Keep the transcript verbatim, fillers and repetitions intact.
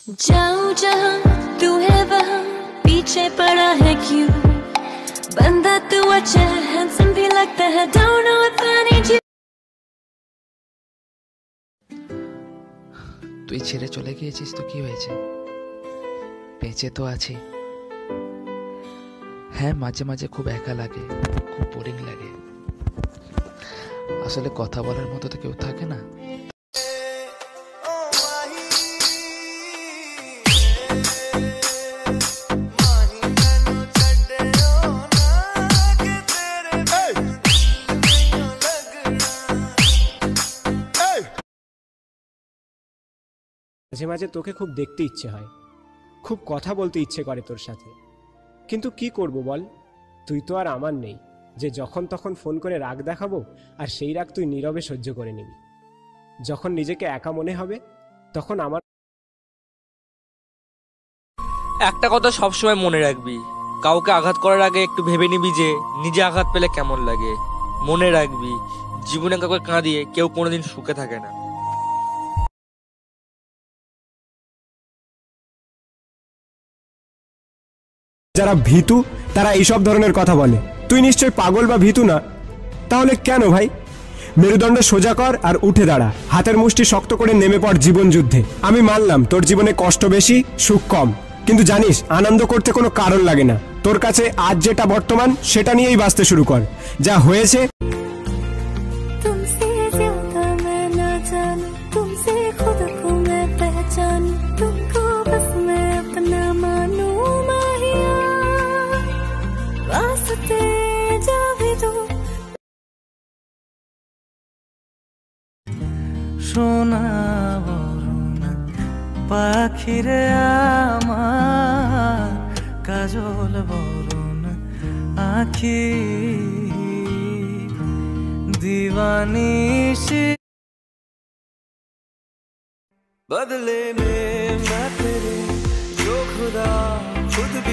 जाऊं जहां तू है वहां पीछे पड़ा है क्यों बंदा तू अच्छा है हैंडसम भी लगता है don't know if I need you তুই ছেড়ে চলে গিয়েছিস তো কি হয়েছে বেঁচে তো আছি হ্যাঁ মাঝে মাঝে খুব একা লাগে খুব বোরিং লাগে আসলে কথা বলার মতো তো কেউ থাকে না মাঝে মাঝে তোকে খুব দেখতে ইচ্ছে হয় খুব কথা বলতে ইচ্ছে করে তোর সাথে কিন্তু কি করব বল তুই তো আর আমার নেই যে যখন তখন ফোন করে রাগ দেখাবো আর সেই রাগ তুই নীরবে সহ্য করে নিবি যখন নিজেকে একা মনে হবে তখন আমার একটা কথা সবসময় মনে রাখবি কাউকে আঘাত করার আগে একটু ভেবে নিবি যে নিজে আঘাত পেলে কেমন লাগে মনে রাখবি জীবনে কাউকে কাঁদিয়ে কেউ কোনোদিন সুখে থাকে না যারা ভীতু তারা এইসব ধরনের কথা বলে তুই নিশ্চয় পাগল বা ভীতু না তাহলে কেন ভাই মেরুদণ্ড সোজা কর আর উঠে দাঁড়া হাতের মুষ্টি শক্ত করে নেমে পড় জীবন যুদ্ধে আমি মানলাম তোর জীবনে কষ্ট বেশি সুখ কম কিন্তু জানিস আনন্দ করতে কোনো কারণ লাগে না তোর কাছে আজ যেটা বর্তমান সেটা নিয়েই বাঁচতে শুরু কর যা হয়েছে সোনা বরুণ পাখিরে আমার কাজল বরুণ আখি दीवानी बदले में मैं तेरे जो खुदा खुद